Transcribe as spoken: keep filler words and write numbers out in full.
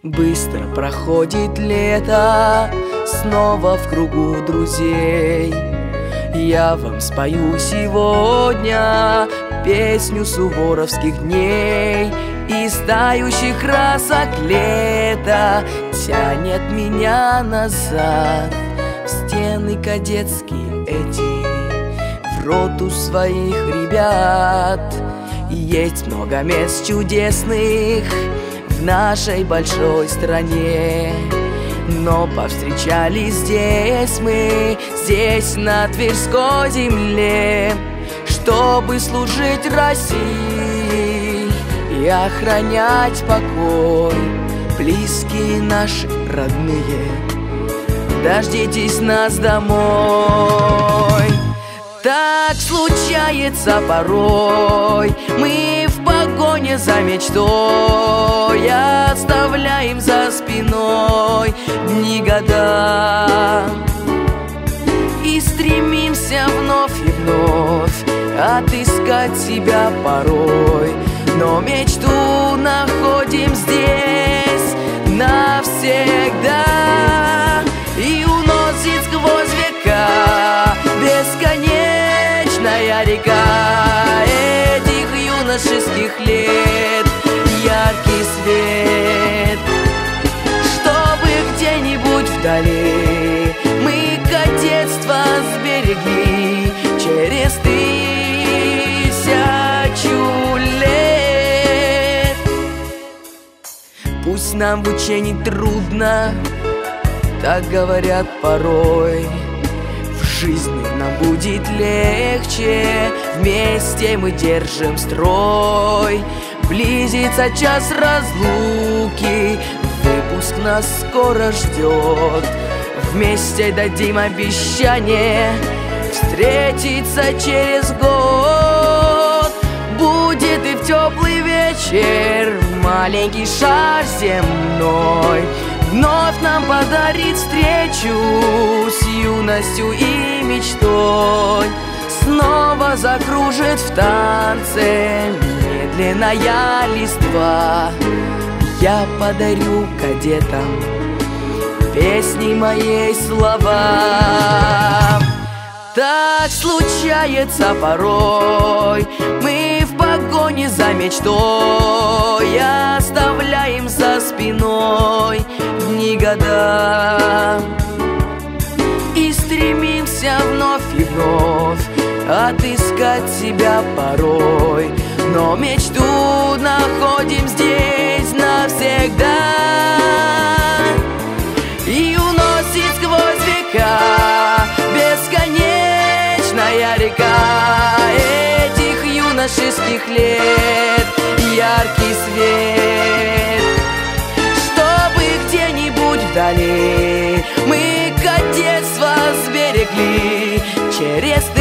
Быстро проходит лето, снова в кругу друзей. Я вам спою сегодня песню суворовских дней. Из тающих красок лета тянет меня назад в стены кадетские эти, в роту своих ребят. Есть много мест чудесных в нашей большой стране, но повстречались здесь мы, здесь на Тверской земле, чтобы служить России и охранять покой. Близкие наши родные, дождитесь нас домой. Так случается порой, мы в погоне за мечтой оставляем за спиной дни, года и стремимся вновь и вновь отыскать себя порой. Но мечту находим здесь навсегда и уносит сквозь века бесконечная река этих юношеских лет. Яркий свет, чтобы где-нибудь вдали мы кадетство сберегли через тысячу лет. Пусть нам в учении трудно, так говорят порой, в жизни нам будет легче, вместе мы держим строй. Близится час разлуки, выпуск нас скоро ждет. Вместе дадим обещание встретиться через год. Будет и в теплый вечер маленький шар земной вновь нам подарит встречу с юностью и мечтой. Снова закружит в танце медленная листва. Я подарю кадетам песни моей слова. Так случается порой, мы в погоне за мечтой оставляем за спиной дни, года и стремимся вновь и вновь отыскать себя порой. Но мечту находим здесь навсегда и уносит сквозь века бесконечная река этих юношеских лет. Яркий свет, чтобы где-нибудь вдали мы кадетство сберегли через